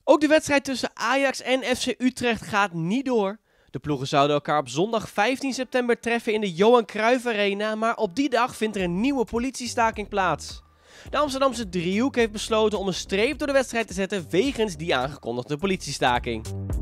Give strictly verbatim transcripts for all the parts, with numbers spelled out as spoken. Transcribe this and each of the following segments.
Ook de wedstrijd tussen Ajax en F C Utrecht gaat niet door. De ploegen zouden elkaar op zondag vijftien september treffen in de Johan Cruijff Arena, maar op die dag vindt er een nieuwe politiestaking plaats. De Amsterdamse driehoek heeft besloten om een streep door de wedstrijd te zetten wegens die aangekondigde politiestaking.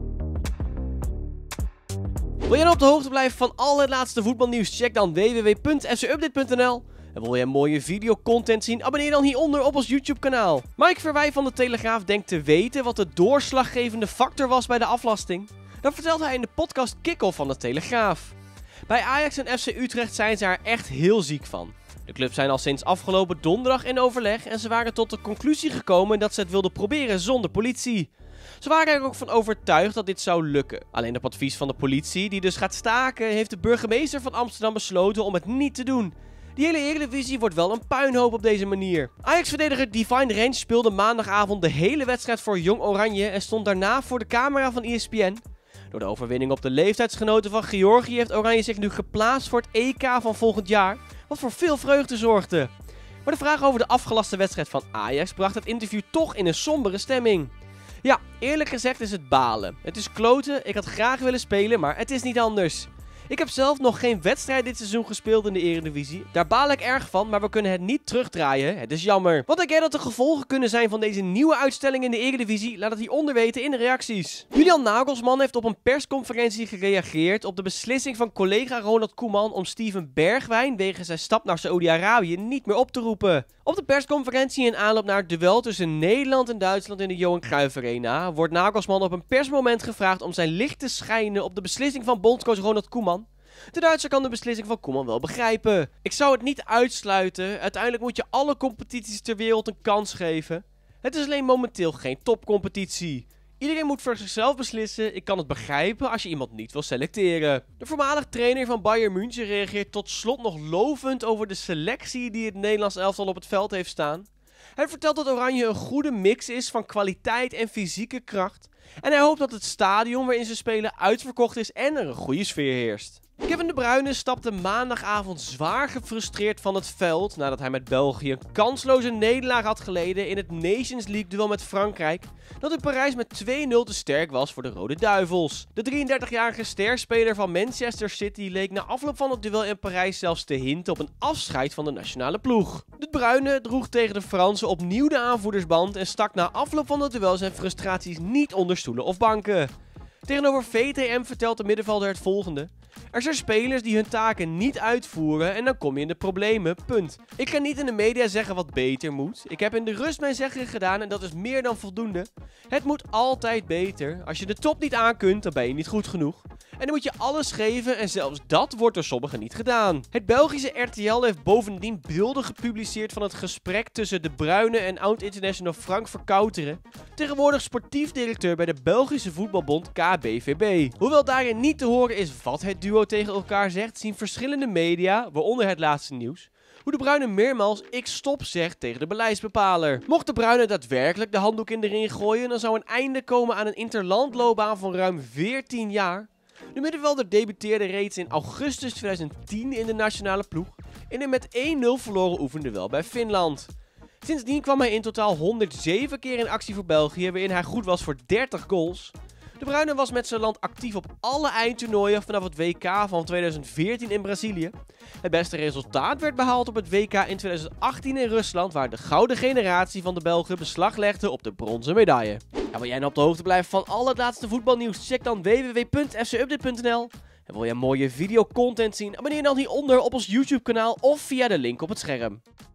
Wil jij nou op de hoogte blijven van al het laatste voetbalnieuws? Check dan w w w punt f c update punt n l. En wil je mooie videocontent zien? Abonneer dan hieronder op ons YouTube kanaal. Mike Verwij van de Telegraaf denkt te weten wat de doorslaggevende factor was bij de aflasting. Dat vertelt hij in de podcast Kick-Off van de Telegraaf. Bij Ajax en F C Utrecht zijn ze er echt heel ziek van. De clubs zijn al sinds afgelopen donderdag in overleg en ze waren tot de conclusie gekomen dat ze het wilden proberen zonder politie. Ze waren er ook van overtuigd dat dit zou lukken. Alleen op advies van de politie, die dus gaat staken, heeft de burgemeester van Amsterdam besloten om het niet te doen. Die hele Eredivisie wordt wel een puinhoop op deze manier. Ajax-verdediger Divine Range speelde maandagavond de hele wedstrijd voor Jong Oranje en stond daarna voor de camera van E S P N. Door de overwinning op de leeftijdsgenoten van Georgië heeft Oranje zich nu geplaatst voor het E K van volgend jaar, wat voor veel vreugde zorgde. Maar de vraag over de afgelaste wedstrijd van Ajax bracht het interview toch in een sombere stemming. Ja, eerlijk gezegd is het balen. Het is kloten, ik had graag willen spelen, maar het is niet anders. Ik heb zelf nog geen wedstrijd dit seizoen gespeeld in de Eredivisie. Daar baal ik erg van, maar we kunnen het niet terugdraaien. Het is jammer. Wat denk jij dat de gevolgen kunnen zijn van deze nieuwe uitstelling in de Eredivisie? Laat het hieronder weten in de reacties. Julian Nagelsman heeft op een persconferentie gereageerd op de beslissing van collega Ronald Koeman om Steven Bergwijn wegens zijn stap naar Saoedi-Arabië niet meer op te roepen. Op de persconferentie in aanloop naar het duel tussen Nederland en Duitsland in de Johan Cruijff Arena wordt Nagelsman op een persmoment gevraagd om zijn licht te schijnen op de beslissing van bondscoach Ronald Koeman. De Duitser kan de beslissing van Koeman wel begrijpen. Ik zou het niet uitsluiten. Uiteindelijk moet je alle competities ter wereld een kans geven. Het is alleen momenteel geen topcompetitie. Iedereen moet voor zichzelf beslissen. Ik kan het begrijpen als je iemand niet wil selecteren. De voormalig trainer van Bayern München reageert tot slot nog lovend over de selectie die het Nederlands elftal op het veld heeft staan. Hij vertelt dat Oranje een goede mix is van kwaliteit en fysieke kracht. En hij hoopt dat het stadion waarin ze spelen uitverkocht is en er een goede sfeer heerst. Kevin De Bruyne stapte maandagavond zwaar gefrustreerd van het veld nadat hij met België een kansloze nederlaag had geleden in het Nations League duel met Frankrijk, dat in Parijs met twee nul te sterk was voor de Rode Duivels. De drieëndertigjarige sterspeler van Manchester City leek na afloop van het duel in Parijs zelfs te hinten op een afscheid van de nationale ploeg. De Bruyne droeg tegen de Fransen opnieuw de aanvoerdersband en stak na afloop van het duel zijn frustraties niet onder stoelen of banken. Tegenover V T M vertelt de middenvelder het volgende. Er zijn spelers die hun taken niet uitvoeren en dan kom je in de problemen, punt. Ik ga niet in de media zeggen wat beter moet. Ik heb in de rust mijn zeggen gedaan en dat is meer dan voldoende. Het moet altijd beter. Als je de top niet aan kunt, dan ben je niet goed genoeg. En dan moet je alles geven en zelfs dat wordt door sommigen niet gedaan. Het Belgische R T L heeft bovendien beelden gepubliceerd van het gesprek tussen De Bruyne en oud-international Frank Verkouteren, tegenwoordig sportief directeur bij de Belgische voetbalbond K B V B. Hoewel daarin niet te horen is wat het duo tegen elkaar zegt, zien verschillende media, waaronder het laatste nieuws, hoe De Bruyne meermaals ik stop zegt tegen de beleidsbepaler. Mocht De Bruyne daadwerkelijk de handdoek in de ring gooien, dan zou een einde komen aan een interlandloopbaan van ruim veertien jaar. De middenvelder debuteerde reeds in augustus tweeduizend tien in de nationale ploeg in een met één nul verloren oefenduel bij Finland. Sindsdien kwam hij in totaal honderdzeven keer in actie voor België, waarin hij goed was voor dertig goals. De Bruyne was met zijn land actief op alle eindtoernooien vanaf het W K van tweeduizend veertien in Brazilië. Het beste resultaat werd behaald op het W K in tweeduizend achttien in Rusland, waar de gouden generatie van de Belgen beslag legde op de bronzen medaille. En wil jij nou op de hoogte blijven van al het laatste voetbalnieuws? Check dan w w w punt f c update punt n l. En wil jij mooie videocontent zien? Abonneer dan hieronder op ons YouTube kanaal of via de link op het scherm.